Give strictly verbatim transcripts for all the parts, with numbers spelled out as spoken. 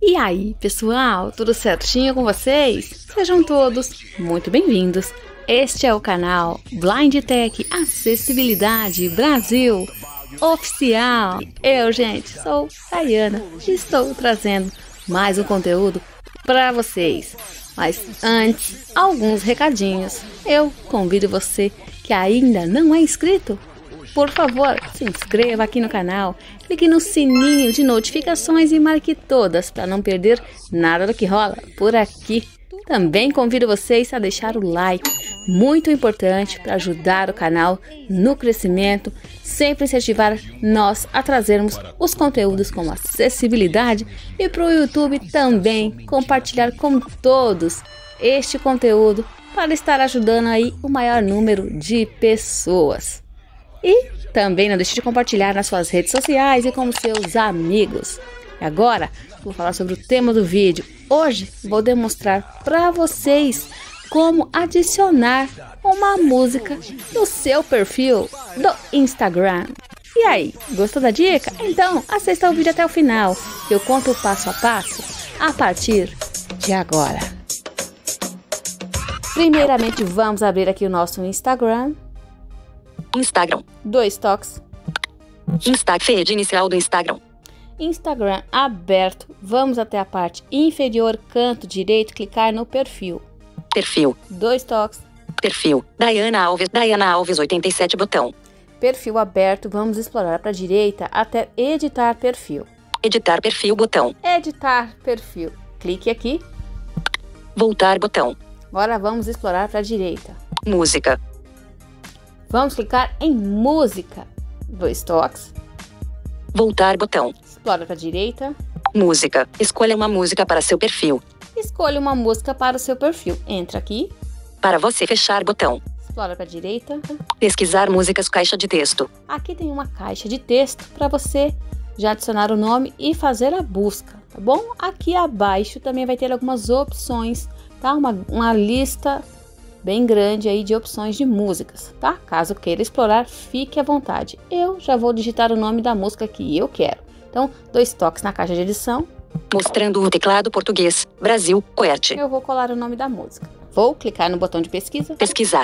E aí, pessoal, tudo certinho com vocês? Sejam todos muito bem-vindos. Este é o canal Blind Tech Acessibilidade Brasil Oficial. Eu, gente, sou Dayana e estou trazendo mais um conteúdo para vocês. Mas antes, alguns recadinhos. Eu convido você que ainda não é inscrito, por favor, se inscreva aqui no canal, clique no sininho de notificações e marque todas para não perder nada do que rola por aqui. Também convido vocês a deixar o like, muito importante para ajudar o canal no crescimento, sempre incentivar nós a trazermos os conteúdos com acessibilidade e para o YouTube também compartilhar com todos este conteúdo para estar ajudando aí o maior número de pessoas. E também não deixe de compartilhar nas suas redes sociais e com seus amigos. E agora, vou falar sobre o tema do vídeo. Hoje, vou demonstrar para vocês como adicionar uma música no seu perfil do Instagram. E aí, gostou da dica? Então, assista o vídeo até o final. Eu conto o passo a passo a partir de agora. Primeiramente, vamos abrir aqui o nosso Instagram. Instagram. Dois toques. Insta feed inicial do Instagram. Instagram aberto. Vamos até a parte inferior, canto direito, clicar no perfil. Perfil. Dois toques. Perfil. Dayana Alves. Dayana Alves oitenta e sete botão. Perfil aberto. Vamos explorar para a direita até editar perfil. Editar perfil botão. Editar perfil. Clique aqui. Voltar botão. Agora vamos explorar para a direita. Música. Vamos clicar em música. Dois toques. Voltar botão. Explora para a direita. Música. Escolha uma música para seu perfil. Escolha uma música para o seu perfil. Entra aqui. Para você fechar botão. Explora para a direita. Pesquisar músicas caixa de texto. Aqui tem uma caixa de texto para você já adicionar o nome e fazer a busca, tá bom? Aqui abaixo também vai ter algumas opções, tá? Uma, uma lista bem grande aí de opções de músicas, tá? Caso queira explorar, fique à vontade. Eu já vou digitar o nome da música que eu quero. Então, dois toques na caixa de edição. Mostrando o teclado português. Brasil, QWERTY. Eu vou colar o nome da música. Vou clicar no botão de pesquisa. Pesquisar.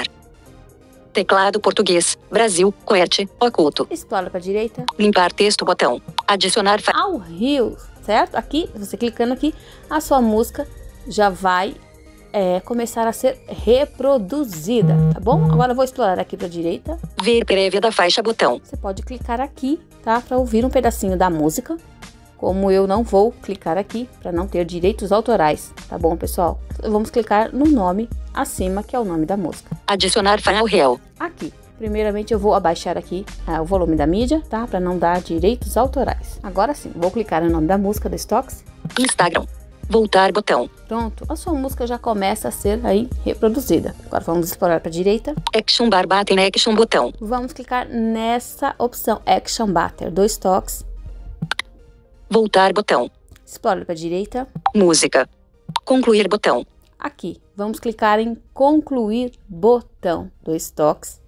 Teclado português. Brasil, QWERTY. Oculto. Explora para a direita. Limpar texto botão. Adicionar fa... ao Rio, certo? Aqui, você clicando aqui, a sua música já vai É, começar a ser reproduzida, tá bom? Agora eu vou explorar aqui para a direita. Ver prévia da faixa botão. Você pode clicar aqui, tá? Para ouvir um pedacinho da música. Como eu não vou clicar aqui para não ter direitos autorais, tá bom, pessoal? Vamos clicar no nome acima, que é o nome da música. Adicionar file real. Aqui. Primeiramente eu vou abaixar aqui ah, o volume da mídia, tá? Para não dar direitos autorais. Agora sim, vou clicar no nome da música, do Stocks. Instagram. Voltar botão. Pronto, a sua música já começa a ser aí reproduzida. Agora vamos explorar para a direita. Action bar button, action botão. Vamos clicar nessa opção Action Batter, dois toques. Voltar botão. Explora para a direita. Música. Concluir botão. Aqui, vamos clicar em Concluir botão, dois toques.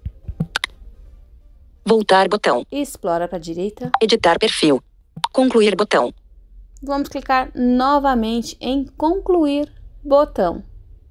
Voltar botão. Explora para a direita. Editar perfil. Concluir botão. Vamos clicar novamente em Concluir botão.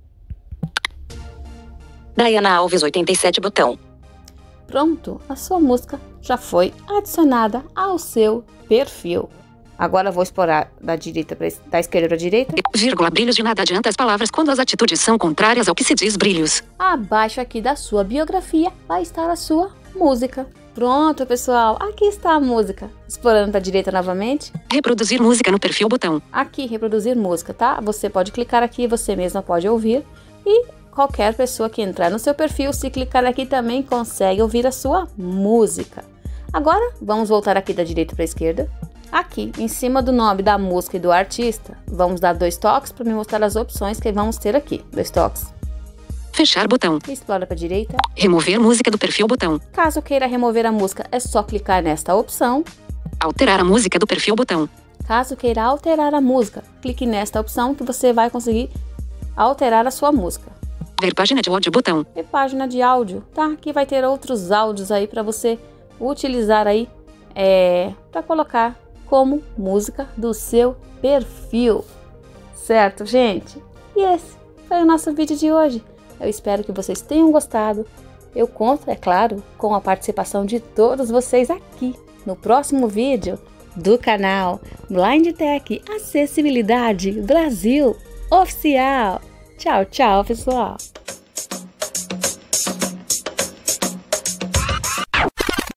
Dayana Alves oitenta e sete botão. Pronto, a sua música já foi adicionada ao seu perfil. Agora eu vou explorar da direita para da esquerda para a direita. Vírgula, brilhos de nada adianta as palavras quando as atitudes são contrárias ao que se diz brilhos. Abaixo aqui da sua biografia vai estar a sua música. Pronto, pessoal, aqui está a música. Explorando para a direita novamente. Reproduzir música no perfil botão. Aqui, reproduzir música, tá? Você pode clicar aqui, você mesma pode ouvir. E qualquer pessoa que entrar no seu perfil, se clicar aqui também consegue ouvir a sua música. Agora, vamos voltar aqui da direita para a esquerda. Aqui, em cima do nome da música e do artista, vamos dar dois toques para me mostrar as opções que vamos ter aqui. Dois toques. Fechar botão. Explora para a direita. Remover música do perfil botão. Caso queira remover a música, é só clicar nesta opção. Alterar a música do perfil botão. Caso queira alterar a música, clique nesta opção que você vai conseguir alterar a sua música. Ver página de áudio botão. E página de áudio, tá? Aqui vai ter outros áudios aí para você utilizar aí é, para colocar como música do seu perfil. Certo, gente? E esse foi o nosso vídeo de hoje. Eu espero que vocês tenham gostado. Eu conto, é claro, com a participação de todos vocês aqui no próximo vídeo do canal Blind Tech Acessibilidade Brasil Oficial. Tchau, tchau, pessoal!